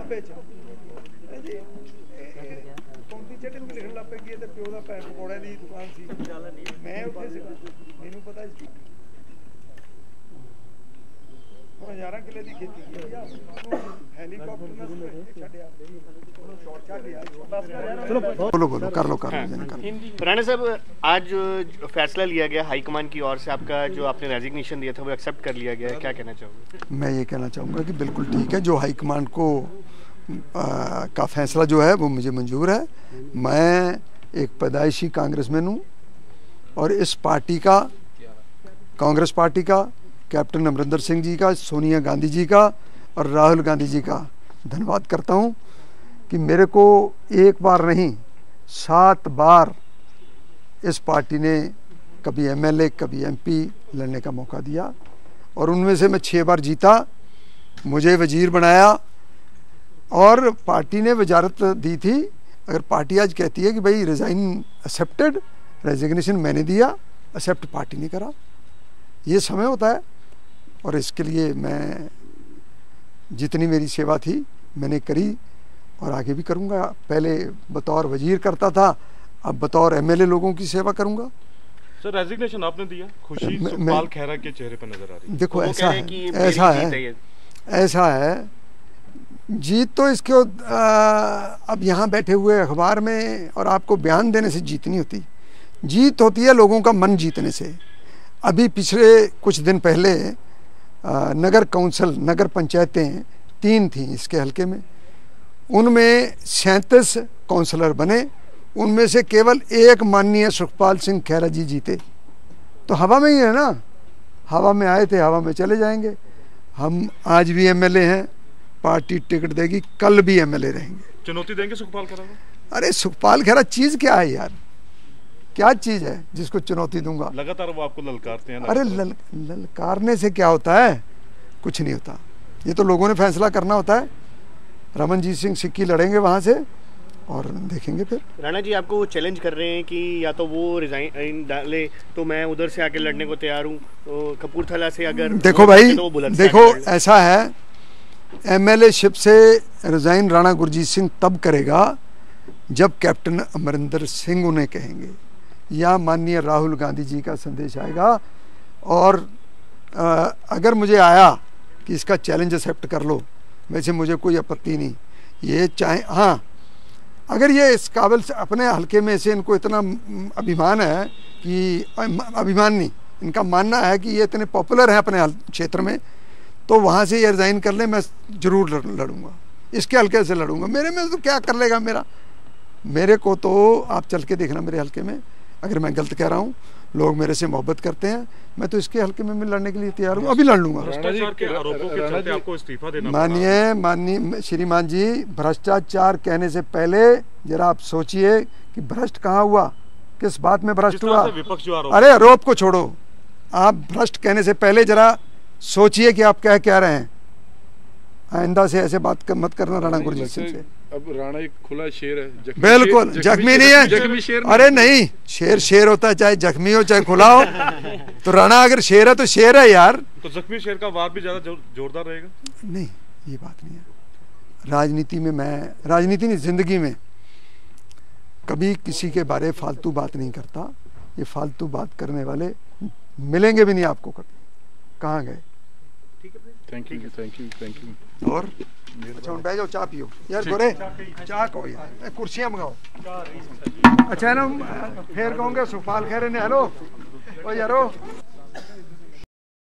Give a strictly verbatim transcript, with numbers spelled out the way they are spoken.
ਡੱਬੇ 'ਚ ਜੀ ਕੌਂਟੀ ਚਟਨ ਵੀ ਲਿਖਣ ਲੱਗ ਪਏ ਕਿ ਇਹ ਤਾਂ ਪਿਓ ਦਾ ਭੈਣ ਪਕੌੜਿਆਂ ਦੀ ਦੁਕਾਨ ਸੀ। ਮੈਂ ਉੱਥੇ ਸੀ, ਮੈਨੂੰ ਪਤਾ ਸੀ ਹਜ਼ਾਰਾਂ ਕਿੱਲੇ ਦੀ ਖੇਤੀ ਕੀਤੀ ਆ, ਹੈਲੀਕਾਪਟਰ ਨਾਲ ਛੱਡਿਆ। बोलो बोलो कर लो कर लो। राणा साहब, आज जो फैसला लिया गया हाईकमान की ओर से, आपका जो आपने रेजिग्नेशन दिया था वो एक्सेप्ट कर लिया गया है, क्या कहना चाहोगे? मैं ये कहना चाहूँगा कि बिल्कुल ठीक है, जो हाईकमान को आ, का फैसला जो है वो मुझे मंजूर है। मैं एक पैदाइशी कांग्रेसमैन हूँ और इस पार्टी का, कांग्रेस पार्टी का, कैप्टन अमरिंदर सिंह जी का, सोनिया गांधी जी का और राहुल गांधी जी का धन्यवाद करता हूँ कि मेरे को एक बार नहीं सात बार इस पार्टी ने कभी एमएलए कभी एमपी लड़ने का मौका दिया और उनमें से मैं छः बार जीता, मुझे वजीर बनाया और पार्टी ने वजारत दी थी। अगर पार्टी आज कहती है कि भाई रिज़ाइन एक्सेप्टेड, रेजिग्नेशन मैंने दिया, एक्सेप्ट पार्टी ने करा, ये समय होता है। और इसके लिए मैं जितनी मेरी सेवा थी मैंने करी और आगे भी करूँगा। पहले बतौर वजीर करता था, अब बतौर एमएलए लोगों की सेवा करूँगा। सर, रेजिग्नेशन आपने दिया, खुशी सुखपाल खैरा के चेहरे पर नजर आ रही है। देखो ऐसा है, ऐसा है ऐसा है जीत तो इसके आ, अब यहाँ बैठे हुए अखबार में और आपको बयान देने से जीत नहीं होती, जीत होती है लोगों का मन जीतने से। अभी पिछले कुछ दिन पहले आ, नगर काउंसिल, नगर पंचायतें तीन थी इसके हलके में, उनमें सैंतीस काउंसलर बने, उनमें से केवल एक माननीय सुखपाल सिंह खैरा जी जीते। तो हवा में ही है ना, हवा में आए थे, हवा में चले जाएंगे। हम आज भी एमएलए हैं, पार्टी टिकट देगी, कल भी एमएलए रहेंगे। चुनौती देंगे सुखपाल खैरा को? अरे सुखपाल खैरा चीज़ क्या है यार, क्या चीज़ है जिसको चुनौती दूंगा? लगातार वो आपको ललकारते हैं। अरे लल, ललकारने से क्या होता है, कुछ नहीं होता, ये तो लोगों ने फैसला करना होता है। रमनजीत सिंह सिक्की लड़ेंगे वहाँ से और देखेंगे फिर। राणा जी आपको वो चैलेंज कर रहे हैं कि या तो वो रिजाइन डाले तो मैं उधर से आके लड़ने को तैयार हूँ, तो कपूरथला से अगर देखो भाई तो देखो ऐसा है, एमएलए शिप से रिजाइन राणा गुरजीत सिंह तब करेगा जब कैप्टन अमरिंदर सिंह उन्हें कहेंगे या माननीय राहुल गांधी जी का संदेश आएगा। और आ, अगर मुझे आया कि इसका चैलेंज एक्सेप्ट कर लो, वैसे मुझे कोई आपत्ति नहीं, ये चाहे, हाँ अगर ये इस काबिल से अपने हलके में से इनको इतना अभिमान है कि, अभिमान नहीं, इनका मानना है कि ये इतने पॉपुलर हैं अपने क्षेत्र में, तो वहाँ से ये रिज़ाइन कर ले, मैं ज़रूर लड़ूंगा, इसके हलके से लड़ूंगा। मेरे में तो क्या कर लेगा, मेरा मेरे को तो आप चल के देखना मेरे हलके में, अगर मैं गलत कह रहा हूँ, लोग मेरे से मोहब्बत करते हैं, मैं तो इसके हल्के में मैं लड़ने के लिए तैयार हूँ, अभी लड़ लूंगा। भ्रष्टाचार के आरोपों के चलते आपको इस्तीफा देना पड़ा। मानिए माननीय श्रीमान जी, भ्रष्टाचार कहने से पहले जरा आप सोचिए कि भ्रष्ट कहाँ हुआ, किस बात में भ्रष्ट हुआ। अरे आरोप को छोड़ो, आप भ्रष्ट कहने से पहले जरा सोचिए कि आप क्या कह रहे हैं। आइंदा से ऐसे बात कर, मत करना राणा गुरजीत सिंह से। अब राणा एक खुला शेर है, बिल्कुल जख्मी नहीं है, जख्मी शेर अरे नहीं, शेर शेर होता है, चाहे जख्मी हो चाहे खुला हो। तो राणा अगर शेर है तो शेर है यार। तो जख्मी शेर का वार भी ज्यादा जोरदार रहेगा? नहीं, ये बात नहीं है। राजनीति में, मैं राजनीति नहीं, जिंदगी में कभी किसी के बारे फालतू बात नहीं करता। ये फालतू बात करने वाले मिलेंगे भी नहीं आपको कभी। कहाँ गए? Thank you thank you thank you. और अच्छा बैठ जाओ, चाय पियो यार, गोरे चाय कहो यार, कुर्सियाँ मंगाओ। अच्छा है ना, फिर कहूँगे सुखपाल खैरे ने हेलो ओ यारो